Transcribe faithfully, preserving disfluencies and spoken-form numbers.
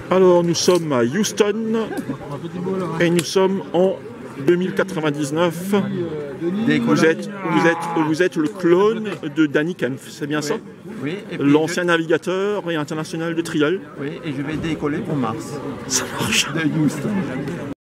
Alors nous sommes à Houston et nous sommes en deux mille quatre-vingt-dix-neuf. Vous êtes, vous, êtes, vous êtes le clone de Danny Kempf, c'est bien oui. ça? Oui. L'ancien je... navigateur et international de trial. Oui, et je vais décoller pour Mars. Ça marche. De Houston.